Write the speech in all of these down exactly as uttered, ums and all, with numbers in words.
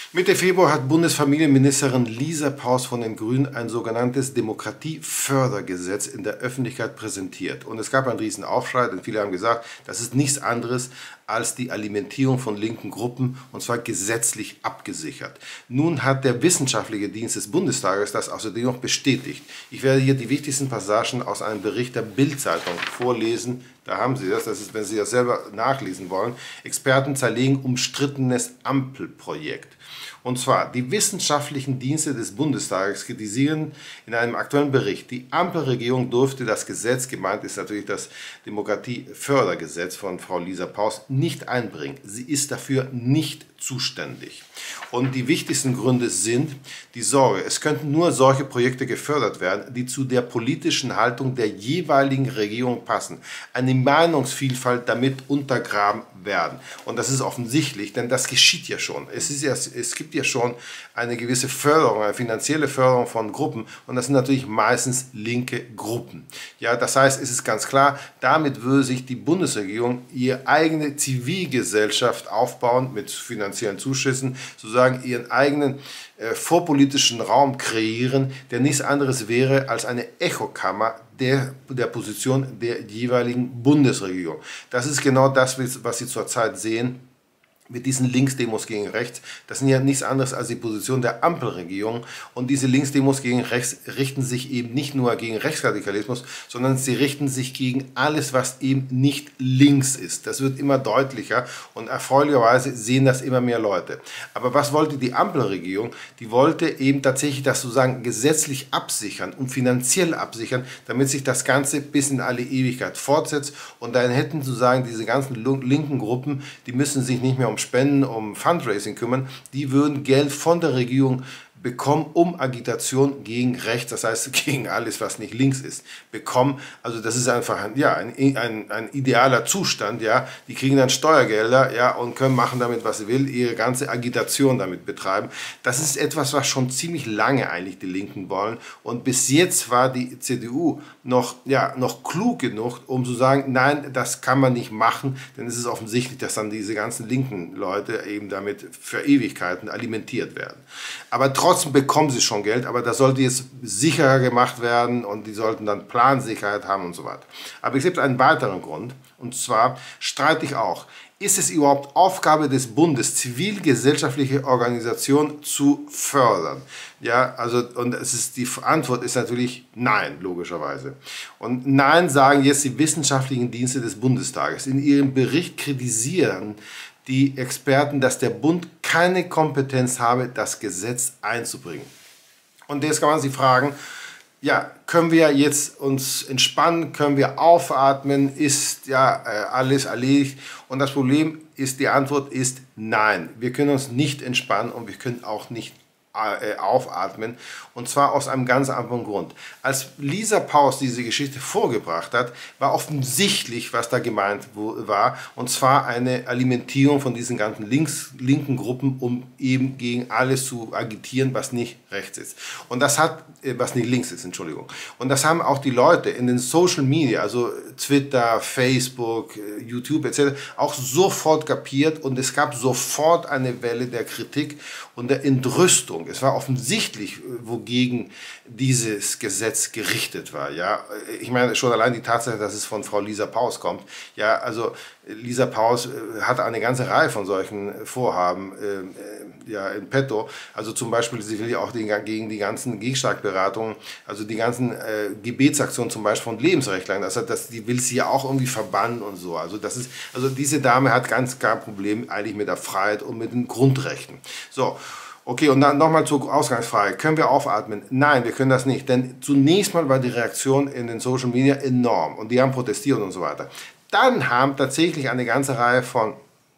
Mitte Februar hat Bundesfamilienministerin Lisa Paus von den Grünen ein sogenanntes Demokratiefördergesetz in der Öffentlichkeit präsentiert. Und es gab einen riesen Aufschrei, denn viele haben gesagt, das ist nichts anderes als die Alimentierung von linken Gruppen, und zwar gesetzlich abgesichert. Nun hat der Wissenschaftliche Dienst des Bundestages das außerdem noch bestätigt. Ich werde hier die wichtigsten Passagen aus einem Bericht der Bild-Zeitung vorlesen. Da haben Sie das, das ist, wenn Sie das selber nachlesen wollen. Experten zerlegen umstrittenes Ampelprojekt. Und zwar, die wissenschaftlichen Dienste des Bundestages kritisieren in einem aktuellen Bericht, die Ampelregierung durfte das Gesetz, gemeint ist natürlich das Demokratiefördergesetz von Frau Lisa Paus, nicht einbringen. Sie ist dafür nicht zuständig. Und die wichtigsten Gründe sind die Sorge, es könnten nur solche Projekte gefördert werden, die zu der politischen Haltung der jeweiligen Regierung passen. Eine Meinungsvielfalt damit untergraben werden. Und das ist offensichtlich, denn das geschieht ja schon. Es, ist ja, es gibt ja schon eine gewisse Förderung, eine finanzielle Förderung von Gruppen, und das sind natürlich meistens linke Gruppen. Ja, das heißt, es ist ganz klar, damit würde sich die Bundesregierung ihre eigene Zivilgesellschaft aufbauen mit finanziellen Zuschüssen, sozusagen ihren eigenen äh, vorpolitischen Raum kreieren, der nichts anderes wäre als eine Echokammer der, der Position der jeweiligen Bundesregierung. Das ist genau das, was Sie zurzeit sehen mit diesen Linksdemos gegen rechts. Das sind ja nichts anderes als die Position der Ampelregierung. Und diese Linksdemos gegen rechts richten sich eben nicht nur gegen Rechtsradikalismus, sondern sie richten sich gegen alles, was eben nicht links ist. Das wird immer deutlicher und erfreulicherweise sehen das immer mehr Leute. Aber was wollte die Ampelregierung? Die wollte eben tatsächlich das sozusagen gesetzlich absichern und finanziell absichern, damit sich das Ganze bis in alle Ewigkeit fortsetzt. Und dann hätten sozusagen diese ganzen linken Gruppen, die müssen sich nicht mehr um Spenden, um Fundraising kümmern, die würden Geld von der Regierung bekommen, um Agitation gegen rechts, das heißt gegen alles, was nicht links ist, bekommen. Also das ist einfach ein, ja, ein, ein, ein idealer Zustand. Ja. Die kriegen dann Steuergelder, ja, und können machen damit, was sie will, ihre ganze Agitation damit betreiben. Das ist etwas, was schon ziemlich lange eigentlich die Linken wollen. Und bis jetzt war die C D U noch, ja, noch klug genug, um zu sagen, nein, das kann man nicht machen, denn es ist offensichtlich, dass dann diese ganzen linken Leute eben damit für Ewigkeiten alimentiert werden. Aber trotzdem bekommen sie schon Geld, aber das sollte jetzt sicherer gemacht werden und die sollten dann Plansicherheit haben und so weiter. Aber es gibt einen weiteren Grund, und zwar streite ich auch, ist es überhaupt Aufgabe des Bundes, zivilgesellschaftliche Organisationen zu fördern? Ja, also, und es ist, die Antwort ist natürlich nein, logischerweise. Und nein sagen jetzt die wissenschaftlichen Dienste des Bundestages. In ihrem Bericht kritisieren die Experten, dass der Bund keine Kompetenz habe, das Gesetz einzubringen. Und jetzt kann man sich fragen, ja, können wir jetzt uns entspannen, können wir aufatmen, ist ja äh, alles erledigt? Und das Problem ist, die Antwort ist nein. Wir können uns nicht entspannen und wir können auch nicht äh, aufatmen. Und zwar aus einem ganz anderen Grund. Als Lisa Paus diese Geschichte vorgebracht hat, war offensichtlich, was da gemeint war. Und zwar eine Alimentierung von diesen ganzen links, linken Gruppen, um eben gegen alles zu agitieren, was nicht rechts ist. Und das hat, äh, was nicht links ist, Entschuldigung. Und das haben auch die Leute in den Social Media, also Twitter, Facebook, YouTube et cetera, auch sofort kapiert, und es gab sofort eine Welle der Kritik und der Entrüstung. Es war offensichtlich, wogegen dieses Gesetz gerichtet war. Ja, ich meine schon allein die Tatsache, dass es von Frau Lisa Paus kommt. Ja, also Lisa Paus hat eine ganze Reihe von solchen Vorhaben äh, ja, in petto. Also zum Beispiel, sie will ja auch den, gegen die ganzen Gehsteigberatungen, also die ganzen äh, Gebetsaktionen zum Beispiel von Lebensrechtlern, das, das, die will sie ja auch irgendwie verbannen und so. Also, das ist, also diese Dame hat ganz kein Problem eigentlich mit der Freiheit und mit den Grundrechten. So. Okay, und dann nochmal zur Ausgangsfrage. Können wir aufatmen? Nein, wir können das nicht. Denn zunächst mal war die Reaktion in den Social Media enorm und die haben protestiert und so weiter. Dann haben tatsächlich eine ganze Reihe von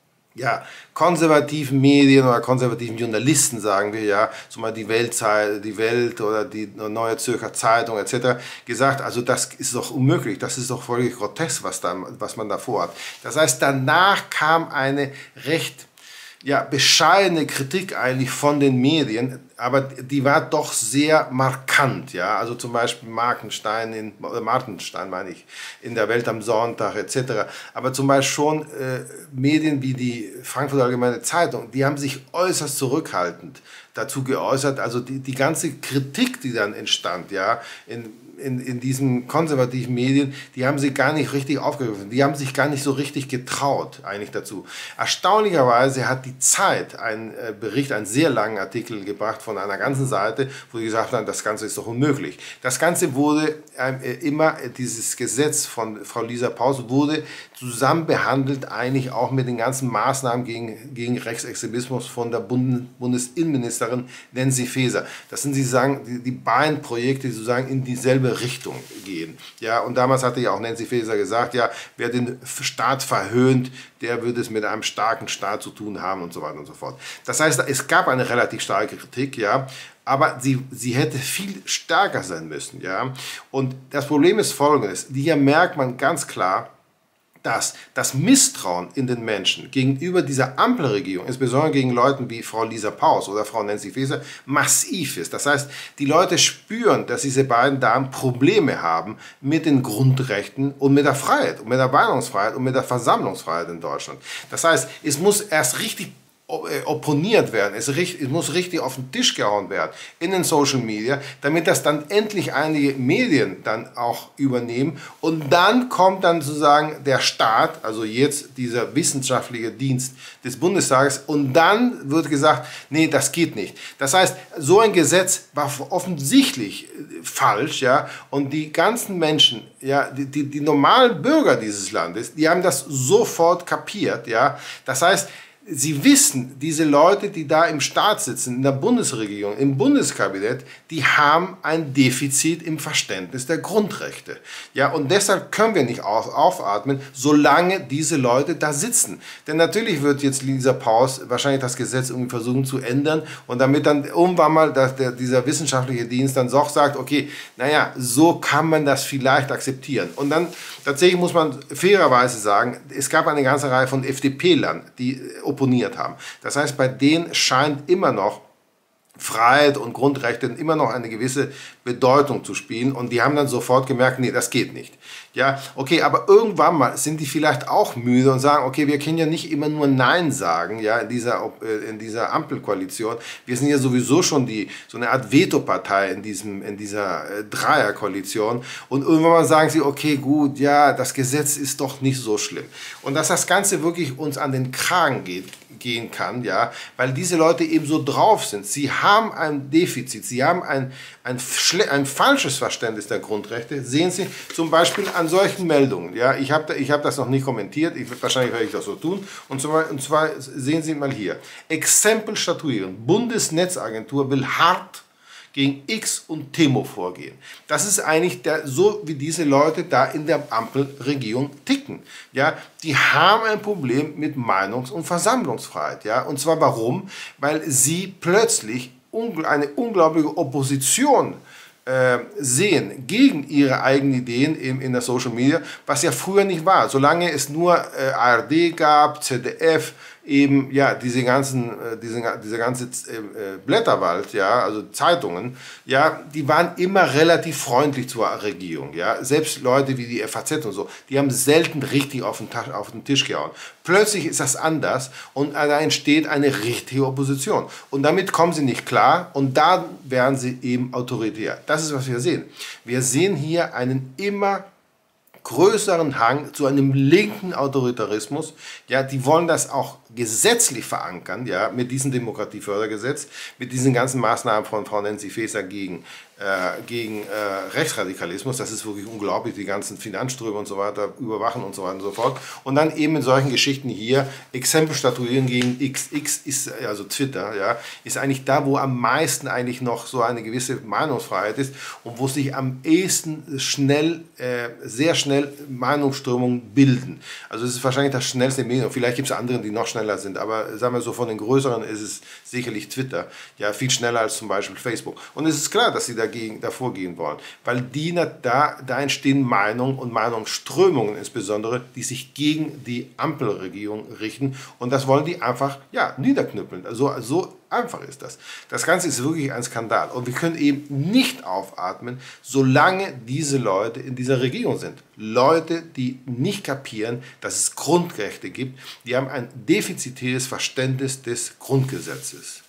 ja, konservativen Medien oder konservativen Journalisten, sagen wir ja, zum Beispiel die Weltzeit, die Welt oder die Neue Zürcher Zeitung et cetera, gesagt, also das ist doch unmöglich, das ist doch völlig grotesk, was, da, was man da vorhat. Das heißt, danach kam eine recht ja, bescheidene Kritik eigentlich von den Medien, aber die war doch sehr markant. Ja? Also zum Beispiel Markenstein, in, äh, Martenstein meine ich, in der Welt am Sonntag et cetera. Aber zum Beispiel schon äh, Medien wie die Frankfurter Allgemeine Zeitung, die haben sich äußerst zurückhaltend dazu geäußert. Also die, die ganze Kritik, die dann entstand, ja, in In, in diesen konservativen Medien, die haben sie gar nicht richtig aufgegriffen. Die haben sich gar nicht so richtig getraut eigentlich dazu. Erstaunlicherweise hat die Zeit einen äh, Bericht, einen sehr langen Artikel gebracht von einer ganzen Seite, wo sie gesagt haben, das Ganze ist doch unmöglich. Das Ganze wurde äh, immer, dieses Gesetz von Frau Lisa Paus wurde zusammen behandelt, eigentlich auch mit den ganzen Maßnahmen gegen, gegen Rechtsextremismus von der Bund, Bundesinnenministerin Nancy Faeser. Das sind, Sie sagen, die, die beiden Projekte, die sozusagen in dieselbe Richtung gehen. Ja, und damals hatte ja auch Nancy Faeser gesagt, ja, wer den Staat verhöhnt, der würde es mit einem starken Staat zu tun haben und so weiter und so fort. Das heißt, es gab eine relativ starke Kritik, ja, aber sie, sie hätte viel stärker sein müssen, ja. Und das Problem ist folgendes, hier merkt man ganz klar, dass das Misstrauen in den Menschen gegenüber dieser Ampelregierung, insbesondere gegen Leuten wie Frau Lisa Paus oder Frau Nancy Faeser, massiv ist. Das heißt, die Leute spüren, dass diese beiden Damen Probleme haben mit den Grundrechten und mit der Freiheit, und mit der Meinungsfreiheit und mit der Versammlungsfreiheit in Deutschland. Das heißt, es muss erst richtig opponiert werden, es, richtig, es muss richtig auf den Tisch gehauen werden in den Social Media, damit das dann endlich einige Medien dann auch übernehmen, und dann kommt dann sozusagen der Staat, also jetzt dieser wissenschaftliche Dienst des Bundestages, und dann wird gesagt, nee, das geht nicht. Das heißt, so ein Gesetz war offensichtlich falsch, ja, und die ganzen Menschen, ja, die, die, die normalen Bürger dieses Landes, die haben das sofort kapiert, ja. Das heißt, Sie wissen, diese Leute, die da im Staat sitzen, in der Bundesregierung, im Bundeskabinett, die haben ein Defizit im Verständnis der Grundrechte. Ja, und deshalb können wir nicht auf, aufatmen, solange diese Leute da sitzen. Denn natürlich wird jetzt Lisa Paus wahrscheinlich das Gesetz irgendwie versuchen zu ändern, und damit dann irgendwann mal dass der, dieser wissenschaftliche Dienst dann doch sagt, okay, naja, so kann man das vielleicht akzeptieren. Und dann tatsächlich muss man fairerweise sagen, es gab eine ganze Reihe von F D P-Lern, die opponiert haben. Das heißt, bei denen scheint immer noch Freiheit und Grundrechte immer noch eine gewisse Bedeutung zu spielen, und die haben dann sofort gemerkt, nee, das geht nicht. Ja, okay, aber irgendwann mal sind die vielleicht auch müde und sagen, okay, wir können ja nicht immer nur Nein sagen, ja, in dieser, in dieser Ampelkoalition. Wir sind ja sowieso schon die, so eine Art Vetopartei in, diesem, in dieser Dreierkoalition, und irgendwann mal sagen sie, okay, gut, ja, das Gesetz ist doch nicht so schlimm. Und dass das Ganze wirklich uns an den Kragen geht, gehen kann, ja, weil diese Leute eben so drauf sind. Sie haben ein Defizit, sie haben ein, ein, ein falsches Verständnis der Grundrechte. Sehen Sie zum Beispiel an solchen Meldungen. Ja, ich habe ich hab das noch nicht kommentiert, ich, wahrscheinlich werde ich das so tun. Und zwar, und zwar sehen Sie mal hier. Exempel statuieren. Bundesnetzagentur will hart gegen X und Temo vorgehen. Das ist eigentlich der, so, wie diese Leute da in der Ampelregierung ticken. Ja, die haben ein Problem mit Meinungs- und Versammlungsfreiheit. Ja, und zwar warum? Weil sie plötzlich eine unglaubliche Opposition äh, sehen gegen ihre eigenen Ideen in, in der Social Media, was ja früher nicht war. Solange es nur äh, A R D gab, Z D F, eben, ja, diese ganzen, äh, diese, diese ganze äh, Blätterwald, ja, also Zeitungen, ja, die waren immer relativ freundlich zur Regierung, ja, selbst Leute wie die F A Z und so, die haben selten richtig auf den, auf den Tisch gehauen. Plötzlich ist das anders, und da entsteht eine richtige Opposition, und damit kommen sie nicht klar, und dann werden sie eben autoritär. Das ist, was wir sehen. Wir sehen hier einen immer größeren Hang zu einem linken Autoritarismus. Ja, die wollen das auch gesetzlich verankern, ja, mit diesem Demokratiefördergesetz, mit diesen ganzen Maßnahmen von Frau Nancy Faeser gegen, äh, gegen äh, Rechtsradikalismus. Das ist wirklich unglaublich, die ganzen Finanzströme und so weiter überwachen und so weiter und so fort. Und dann eben in solchen Geschichten hier, Exempel statuieren gegen X. X ist, also Twitter, ja, ist eigentlich da, wo am meisten eigentlich noch so eine gewisse Meinungsfreiheit ist und wo sich am ehesten schnell, äh, sehr schnell schnell Meinungsströmungen bilden. Also es ist wahrscheinlich das schnellste Medium. Vielleicht gibt es andere, die noch schneller sind, aber sagen wir so, von den größeren ist es sicherlich Twitter. Ja, viel schneller als zum Beispiel Facebook. Und es ist klar, dass sie dagegen, davor gehen wollen, weil die, da, da entstehen Meinungen und Meinungsströmungen insbesondere, die sich gegen die Ampelregierung richten, und das wollen die einfach ja, niederknüppeln. Also, so einfach ist das. Das Ganze ist wirklich ein Skandal, und wir können eben nicht aufatmen, solange diese Leute in dieser Regierung sind. Leute, die nicht kapieren, dass es Grundrechte gibt, die haben ein defizitäres Verständnis des Grundgesetzes.